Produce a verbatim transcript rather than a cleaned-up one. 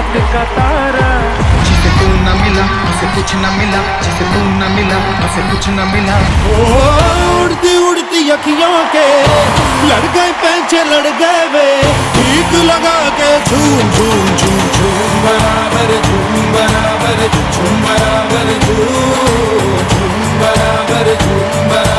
रात का तारा। जिसे तू न मिला उसे कुछ न मिला, जिसे तू न मिला उसे कुछ न मिला। ओ उड़ती उड़ती अखियों के लड़ गए पैंचे लड़ गए वे, ठीक लगा के झूम झूम झूम झूम बराबर झूम बराबर झूम बराबर झूम झूम बराबर झूम बराबर।